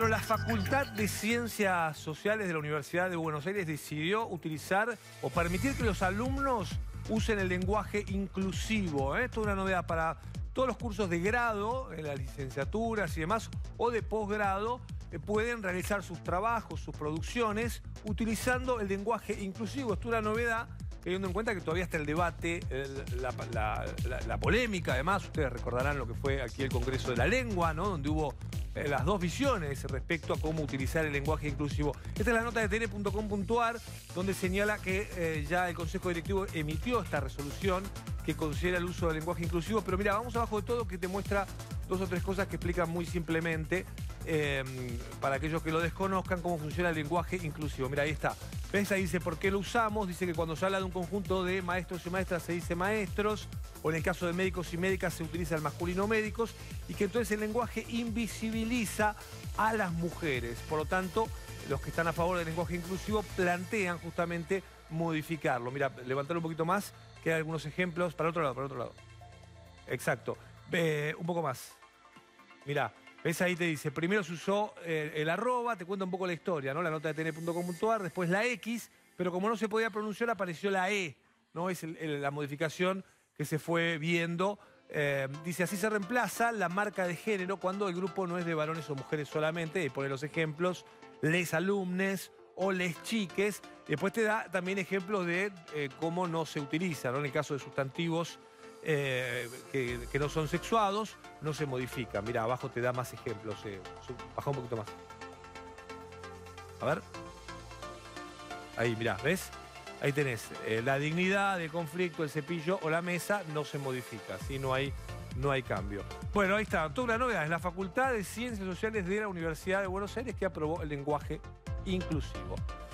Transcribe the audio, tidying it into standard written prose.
Bueno, la Facultad de Ciencias Sociales de la Universidad de Buenos Aires decidió utilizar o permitir que los alumnos usen el lenguaje inclusivo. Esto es una novedad para todos los cursos de grado, en las licenciaturas y demás, o de posgrado, pueden realizar sus trabajos, sus producciones, utilizando el lenguaje inclusivo. Esto es una novedad, teniendo en cuenta que todavía está el debate, la polémica. Además, ustedes recordarán lo que fue aquí el Congreso de la Lengua, ¿no? Donde hubo las dos visiones respecto a cómo utilizar el lenguaje inclusivo. Esta es la nota de tn.com.ar, donde señala que ya el Consejo Directivo emitió esta resolución que considera el uso del lenguaje inclusivo. Pero mira, vamos abajo de todo, que te muestra dos o tres cosas que explican muy simplemente, para aquellos que lo desconozcan, cómo funciona el lenguaje inclusivo. Mira, ahí está. ¿Ves? Ahí dice por qué lo usamos. Dice que cuando se habla de un conjunto de maestros y maestras se dice maestros, o en el caso de médicos y médicas se utiliza el masculino médicos, y que entonces el lenguaje invisibiliza a las mujeres. Por lo tanto, los que están a favor del lenguaje inclusivo plantean justamente modificarlo. Mira, levantar un poquito más, que hay algunos ejemplos. Para el otro lado, para el otro lado. Exacto. Un poco más. Mirá, ves, ahí te dice, primero se usó el arroba, te cuenta un poco la historia, ¿no? La nota de tn.com.ar, después la X, pero como no se podía pronunciar apareció la E, ¿no? Es la modificación que se fue viendo. Dice, así se reemplaza la marca de género cuando el grupo no es de varones o mujeres solamente, y pone los ejemplos, les alumnes o les chiques. Después te da también ejemplos de cómo no se utiliza, ¿no? En el caso de sustantivos que no son sexuados, no se modifican. Mira, abajo te da más ejemplos. Baja un poquito más. A ver. Ahí, mirá, ¿ves? Ahí tenés la dignidad, el conflicto, el cepillo o la mesa, no se modifica, ¿sí? No hay cambio. Bueno, ahí está, toda una novedad. Es la Facultad de Ciencias Sociales de la Universidad de Buenos Aires que aprobó el lenguaje inclusivo.